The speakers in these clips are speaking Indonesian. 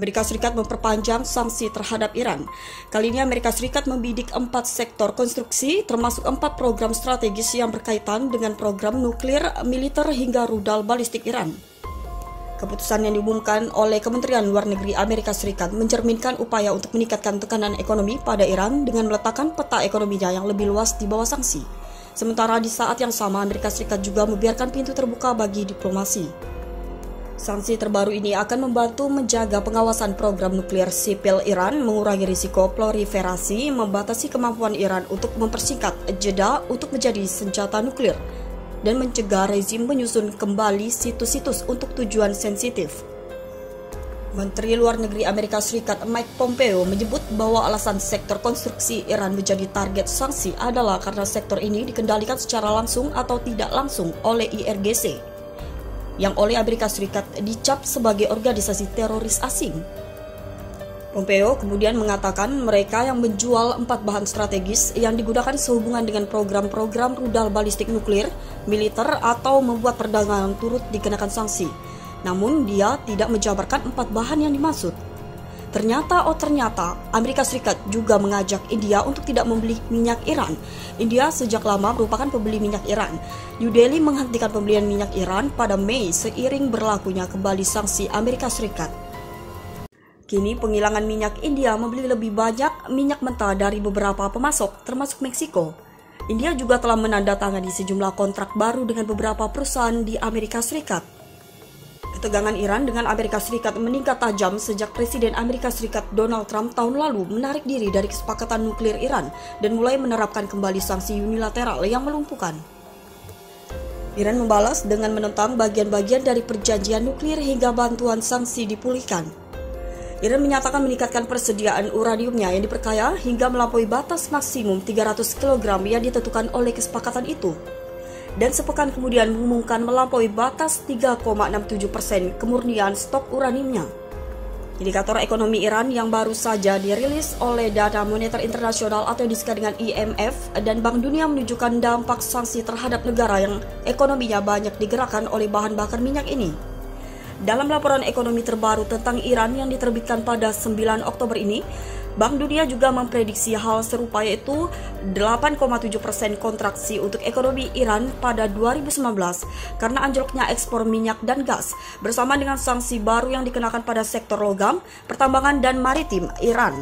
Amerika Serikat memperpanjang sanksi terhadap Iran. Kali ini Amerika Serikat membidik 4 sektor konstruksi, termasuk 4 program strategis yang berkaitan dengan program nuklir, militer hingga rudal balistik Iran. Keputusan yang diumumkan oleh Kementerian Luar Negeri Amerika Serikat mencerminkan upaya untuk meningkatkan tekanan ekonomi pada Iran dengan meletakkan peta ekonominya yang lebih luas di bawah sanksi. Sementara di saat yang sama Amerika Serikat juga membiarkan pintu terbuka bagi diplomasi. Sanksi terbaru ini akan membantu menjaga pengawasan program nuklir sipil Iran, mengurangi risiko proliferasi, membatasi kemampuan Iran untuk mempersingkat jeda untuk menjadi senjata nuklir, dan mencegah rezim menyusun kembali situs-situs untuk tujuan sensitif. Menteri Luar Negeri Amerika Serikat Mike Pompeo menyebut bahwa alasan sektor konstruksi Iran menjadi target sanksi adalah karena sektor ini dikendalikan secara langsung atau tidak langsung oleh IRGC, yang oleh Amerika Serikat dicap sebagai organisasi teroris asing. Pompeo kemudian mengatakan mereka yang menjual 4 bahan strategis yang digunakan sehubungan dengan program-program rudal balistik nuklir, militer, atau membuat perdagangan turut dikenakan sanksi. Namun dia tidak menjabarkan 4 bahan yang dimaksud. Ternyata Amerika Serikat juga mengajak India untuk tidak membeli minyak Iran. India sejak lama merupakan pembeli minyak Iran. New Delhi menghentikan pembelian minyak Iran pada Mei seiring berlakunya kembali sanksi Amerika Serikat. Kini penghilangan minyak India membeli lebih banyak minyak mentah dari beberapa pemasok, termasuk Meksiko. India juga telah menandatangani sejumlah kontrak baru dengan beberapa perusahaan di Amerika Serikat. Ketegangan Iran dengan Amerika Serikat meningkat tajam sejak Presiden Amerika Serikat Donald Trump tahun lalu menarik diri dari kesepakatan nuklir Iran dan mulai menerapkan kembali sanksi unilateral yang melumpuhkan. Iran membalas dengan menentang bagian-bagian dari perjanjian nuklir hingga bantuan sanksi dipulihkan. Iran menyatakan meningkatkan persediaan uraniumnya yang diperkaya hingga melampaui batas maksimum 300 kg yang ditentukan oleh kesepakatan itu. Dan sepekan kemudian mengumumkan melampaui batas 3,67% kemurnian stok uraniumnya. Indikator ekonomi Iran yang baru saja dirilis oleh Dana Moneter Internasional atau disingkat dengan IMF dan Bank Dunia menunjukkan dampak sanksi terhadap negara yang ekonominya banyak digerakkan oleh bahan bakar minyak ini. Dalam laporan ekonomi terbaru tentang Iran yang diterbitkan pada 9 Oktober ini, Bank Dunia juga memprediksi hal serupa, yaitu 8,7% kontraksi untuk ekonomi Iran pada 2019 karena anjloknya ekspor minyak dan gas bersama dengan sanksi baru yang dikenakan pada sektor logam, pertambangan dan maritim Iran.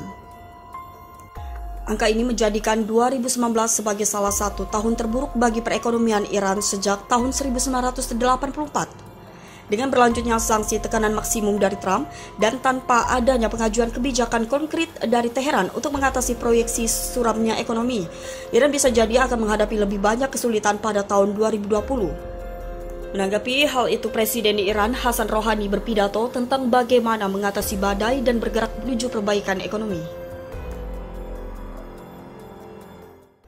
Angka ini menjadikan 2019 sebagai salah satu tahun terburuk bagi perekonomian Iran sejak tahun 1984. Dengan berlanjutnya sanksi tekanan maksimum dari Trump dan tanpa adanya pengajuan kebijakan konkret dari Teheran untuk mengatasi proyeksi suramnya ekonomi, Iran bisa jadi akan menghadapi lebih banyak kesulitan pada tahun 2020. Menanggapi hal itu, Presiden Iran Hasan Rouhani berpidato tentang bagaimana mengatasi badai dan bergerak menuju perbaikan ekonomi.